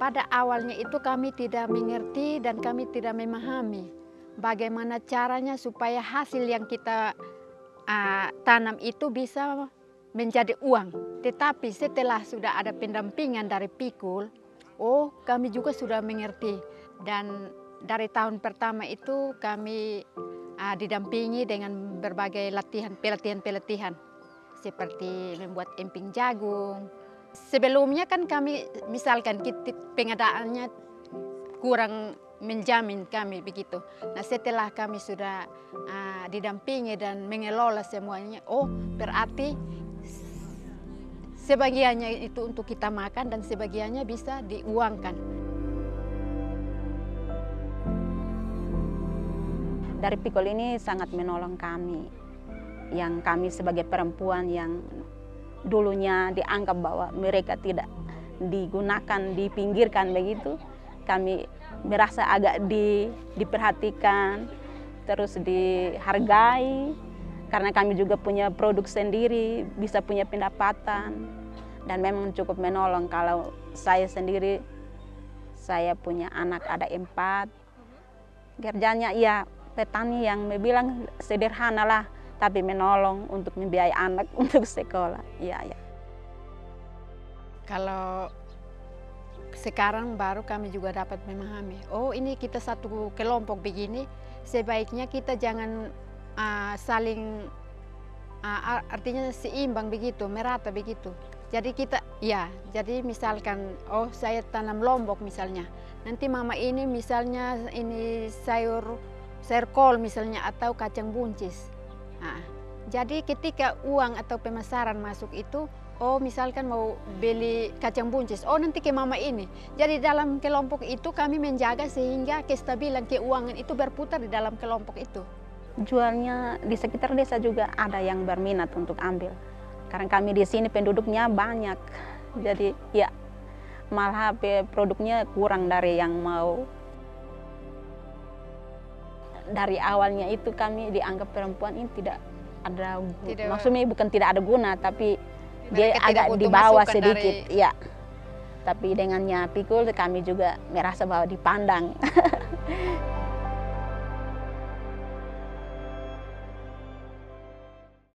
Pada awalnya itu kami tidak mengerti dan kami tidak memahami bagaimana caranya supaya hasil yang kita tanam itu bisa menjadi uang. Tetapi setelah sudah ada pendampingan dari Pikul, kami juga sudah mengerti. Dan dari tahun pertama itu kami didampingi dengan berbagai pelatihan seperti membuat emping jagung. Sebelumnya kan kami misalkan pengadaannya kurang menjamin kami begitu. Nah setelah kami sudah didampingi dan mengelola semuanya, berarti sebagiannya itu untuk kita makan dan sebagiannya bisa diuangkan. Dari Pikul ini sangat menolong kami, yang kami sebagai perempuan yang dulunya dianggap bahwa mereka tidak digunakan, dipinggirkan begitu, kami merasa agak diperhatikan, terus dihargai, karena kami juga punya produk sendiri, bisa punya pendapatan, dan memang cukup menolong. Kalau saya sendiri, saya punya anak ada 4, kerjanya ya petani yang bilang sederhana lah, tapi menolong untuk membiayai anak untuk sekolah. Ya. Kalau sekarang baru kami juga dapat memahami, ini kita satu kelompok begini, sebaiknya kita jangan saling artinya seimbang begitu, merata begitu. Jadi jadi misalkan, saya tanam lombok misalnya, nanti mama ini misalnya ini sayur kol misalnya atau kacang buncis. Jadi ketika uang atau pemasaran masuk itu, misalkan mau beli kacang buncis, nanti ke mama ini. Jadi dalam kelompok itu kami menjaga sehingga kestabilan keuangan itu berputar di dalam kelompok itu. Jualnya di sekitar desa juga ada yang berminat untuk ambil. Karena kami di sini penduduknya banyak, jadi ya malah produknya kurang dari yang mau. Dari awalnya itu kami dianggap perempuan ini tidak ada, maksudnya bukan tidak ada guna, tapi dia agak di bawah sedikit, ya. Tapi dengannya Pikul kami juga merasa bahwa dipandang.